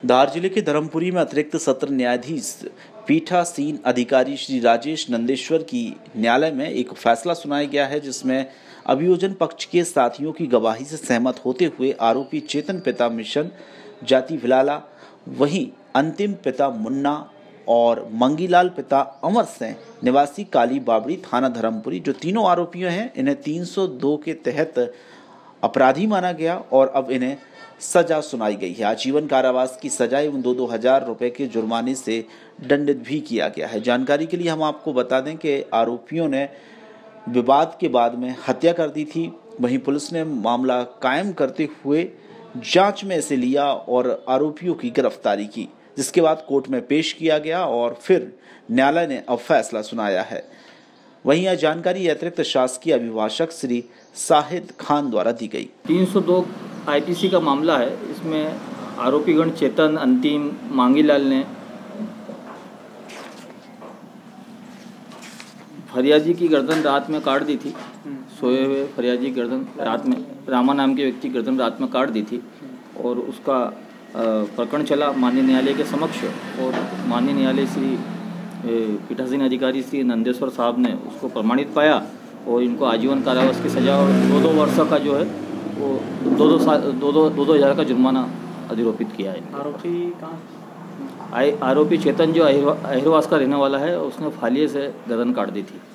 धार जिले के धर्मपुरी में अतिरिक्त सत्र न्यायाधीश पीठासीन अधिकारी श्री राजेश नंदेश्वर की न्यायालय में एक फैसला सुनाया गया है, जिसमें अभियोजन पक्ष के साथियों की गवाही से सहमत होते हुए आरोपी चेतन पिता मिशन जाति भिलाला, वहीं अंतिम पिता मुन्ना और मंगीलाल पिता अमर सिंह निवासी काली बाबड़ी थाना धर्मपुरी, जो तीनों आरोपियों हैं, इन्हें 302 के तहत अपराधी माना गया और अब इन्हें सजा सुनाई गई है। आजीवन कारावास की सजा एवं 2-2 हजार रुपए के जुर्माने से दंडित भी किया गया है। जानकारी के लिए हम आपको बता दें कि आरोपियों ने विवाद के बाद में हत्या कर दी थी। वहीं पुलिस ने मामला कायम करते हुए जांच में इसे लिया और आरोपियों की गिरफ्तारी की, जिसके बाद कोर्ट में पेश किया गया और फिर न्यायालय ने अब फैसला सुनाया है। वहीं यह जानकारी अतिरिक्त शासकीय अभिभाषक श्री साहिद खान द्वारा दी गई। 302 आईपीसी का मामला है। इसमें आरोपीगण चेतन, अंतिम, मांगीलाल ने फरियादी की गर्दन रात में काट दी थी। सोए हुए फरियादी की गर्दन रात में, रामा नाम के व्यक्ति की गर्दन रात में काट दी थी और उसका प्रकरण चला माननीय न्यायालय के समक्ष और माननीय न्यायालय श्री पीठासीन अधिकारी श्री नंदेश्वर साहब ने उसको प्रमाणित पाया और इनको आजीवन कारावास की सजा और 2-2 वर्षों का जो है वो 2-2 हजार का जुर्माना अधिरोपित किया है। आरोपी कहाँ? आरोपी चेतन जो अहिरवास का रहने वाला है, उसने फालिये से गर्दन काट दी थी।